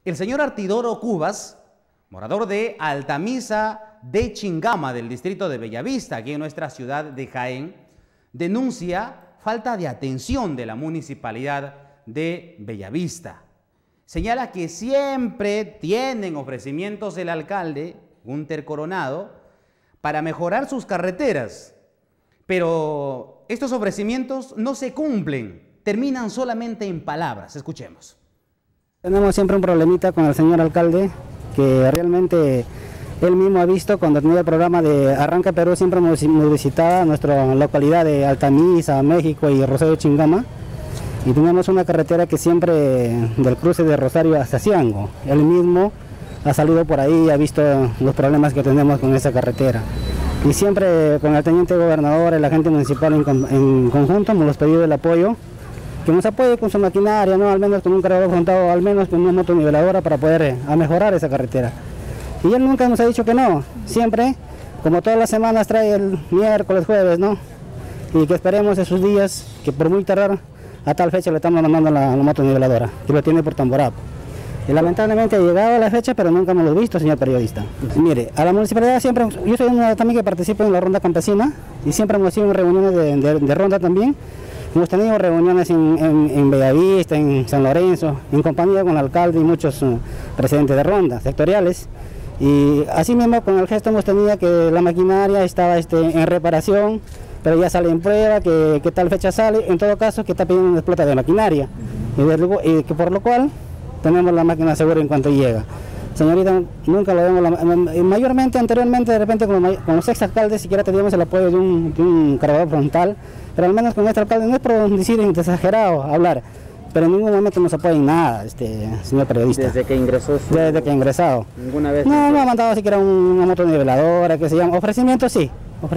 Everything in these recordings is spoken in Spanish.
El señor Artidoro Cubas, morador de Altamisa de Chingama, del distrito de Bellavista, aquí en nuestra ciudad de Jaén, denuncia falta de atención de la municipalidad de Bellavista. Señala que siempre tienen ofrecimientos del alcalde, Gunter Coronado, para mejorar sus carreteras, pero estos ofrecimientos no se cumplen, terminan solamente en palabras. Escuchemos. Tenemos siempre un problemita con el señor alcalde, que realmente él mismo ha visto cuando tenía el programa de Arranca Perú, siempre nos visitaba nuestra localidad de Altamisa, México y Rosario Chingama, y tenemos una carretera que siempre del cruce de Rosario hasta Ciango. Él mismo ha salido por ahí y ha visto los problemas que tenemos con esa carretera. Y siempre con el teniente gobernador, el agente municipal en conjunto, hemos pedido el apoyo, que nos apoye con su maquinaria, ¿no? Al menos con un cargador frontado, al menos con una motoniveladora para poder mejorar esa carretera. Y él nunca nos ha dicho que no, siempre, como todas las semanas trae el miércoles, jueves, ¿no? Y que esperemos esos días, que por muy tardar, a tal fecha le estamos mandando la motoniveladora, que lo tiene por Tamborapo. Y lamentablemente ha llegado la fecha, pero nunca hemos visto, señor periodista. Mire, a la municipalidad siempre, yo soy uno también que participo en la ronda campesina, y siempre hemos ido en reuniones de ronda también. Hemos tenido reuniones en Bellavista, en San Lorenzo, en compañía con el alcalde y muchos presidentes de rondas sectoriales. Y así mismo con el gesto hemos tenido que la maquinaria estaba en reparación, pero ya sale en prueba, que tal fecha sale, en todo caso que está pidiendo una explota de maquinaria, y que por lo cual tenemos la máquina segura en cuanto llega. Señorita, nunca lo vemos, mayormente anteriormente de repente con los ex alcaldes siquiera teníamos el apoyo de un cargador frontal, pero al menos con este alcalde no es por decir exagerado hablar, pero en ningún momento nos apoya en nada, señor periodista. ¿Desde que ingresó? Desde que ha ingresado. ¿Ninguna vez? No, no ha mandado siquiera una motoniveladora, que se llama, ofrecimientos sí,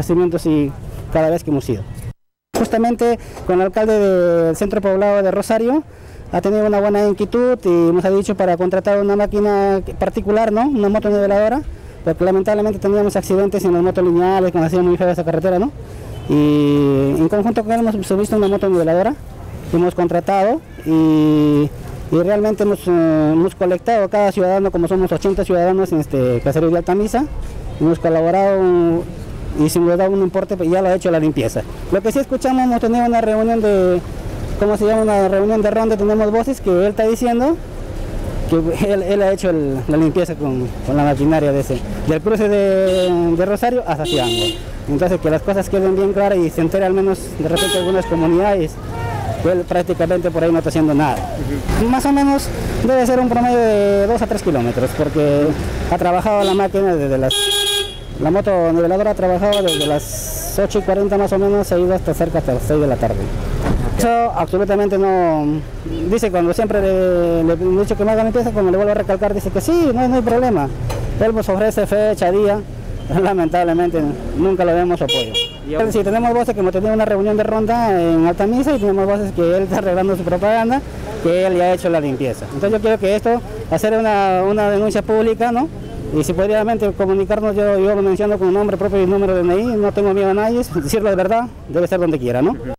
cada vez que hemos ido. Justamente con el alcalde del centro poblado de Rosario, ha tenido una buena inquietud y nos ha dicho para contratar una máquina particular, ¿no? Una motoniveladora, porque lamentablemente teníamos accidentes en las motos lineales, cuando hacía muy fea esa carretera, ¿no? Y en conjunto con él hemos visto una motoniveladora, hemos contratado y realmente hemos colectado cada ciudadano, como somos 80 ciudadanos en este caserío de Altamisa, hemos colaborado y si nos da un importe, pues ya lo ha hecho la limpieza. Lo que sí escuchamos, hemos tenido una reunión una reunión de ronda, tenemos voces que él está diciendo que él ha hecho la limpieza con la maquinaria del cruce de Rosario hasta Ciango. Entonces que las cosas queden bien claras y se entere al menos de repente algunas comunidades que él prácticamente por ahí no está haciendo nada. Más o menos debe ser un promedio de 2 a 3 kilómetros porque ha trabajado la máquina la motoniveladora ha trabajado desde las 8:40 más o menos, se ha ido hasta cerca hasta las 6 de la tarde. Eso absolutamente no, dice cuando siempre le he dicho que me haga limpieza, cuando le vuelvo a recalcar dice que sí, no hay problema. Él nos ofrece fecha, día, pero lamentablemente nunca le vemos apoyo. Si tenemos voces que hemos tenido una reunión de ronda en Altamisa y tenemos voces que él está arreglando su propaganda, que él ya ha hecho la limpieza. Entonces yo quiero que esto, hacer una denuncia pública, ¿no? Y si podría comunicarnos, yo lo menciono con nombre propio y número de DNI, no tengo miedo a nadie, decirlo de verdad, debe ser donde quiera, ¿no?